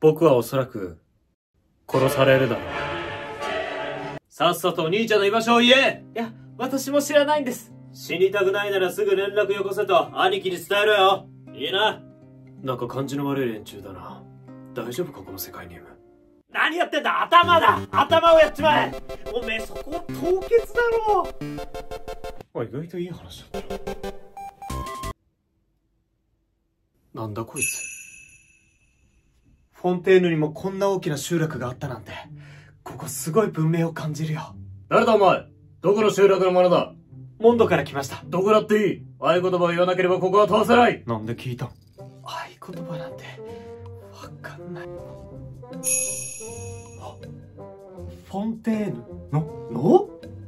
僕はおそらく、殺されるだろう。さっさとお兄ちゃんの居場所を言え。いや、私も知らないんです。死にたくないならすぐ連絡よこせと兄貴に伝えろよ。いいな。なんか感じの悪い連中だな。大丈夫かこの世界に。何やってんだ。頭だ。頭をやっちまえ。おめえそこは凍結だろ。あ、意外といい話だったな。なんだこいつ。フォンテーヌにもこんな大きな集落があったなんて、ここすごい文明を感じるよ。誰だお前。どこの集落の者だ。モンドから来ました。どこだっていい。合言葉を言わなければここは通せない。なんで聞いた。合言葉なんてわかんない。あ、フォンテーヌの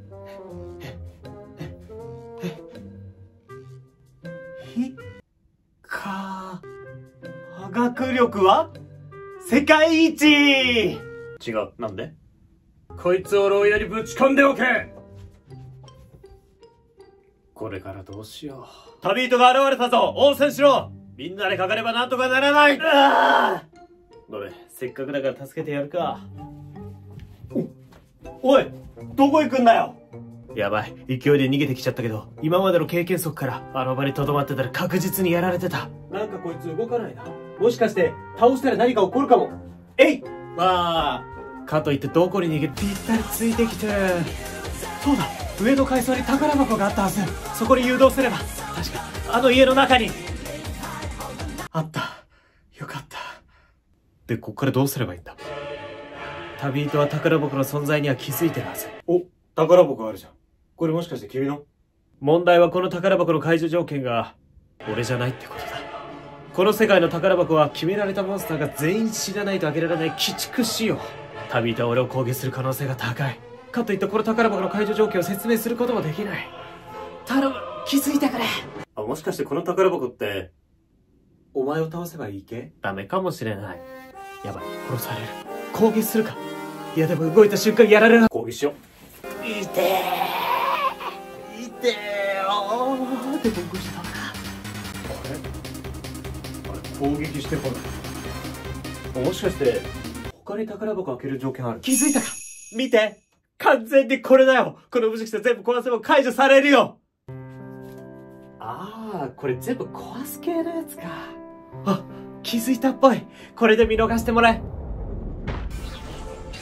学力は世界一。違う。なんで。こいつを牢屋にぶち込んでおけ。これからどうしよう。旅人が現れたぞ。応戦しろ。みんなでかかればなんとかならない。ごめん、せっかくだから助けてやるか。おい、どこ行くんだよ。やばい、勢いで逃げてきちゃったけど、今までの経験則からあの場に留まってたら確実にやられてた。なんかこいつ動かないな。もしかして倒したら何か起こるかも。えい。まあかといってどこに逃げる。ぴったりついてきて。そうだ、上の階層に宝箱があったはず。そこに誘導すれば確かあの家の中にあった。よかった。で、こっからどうすればいいんだ。旅人は宝箱の存在には気づいてるはず。お、宝箱あるじゃん。これもしかして君の？問題はこの宝箱の解除条件が俺じゃないってことだ。この世界の宝箱は決められたモンスターが全員死なないと開けられない鬼畜仕様。旅人は俺を攻撃する可能性が高い。かといってこの宝箱の解除条件を説明することもできない。頼む、気づいてくれ。あ、もしかしてこの宝箱ってお前を倒せばいい系？ダメかもしれない。やばい、殺される。攻撃するか。いやでも動いた瞬間やられる。攻撃しよう。いてーいてー。あーでも動いた。攻撃してこない。もしかして他に宝箱開ける条件ある？気づいたか。見て、完全にこれだよ。この無印で全部壊せば解除されるよ。ああ、これ全部壊す系のやつか。あ、気づいたっぽい。これで見逃してもらえ。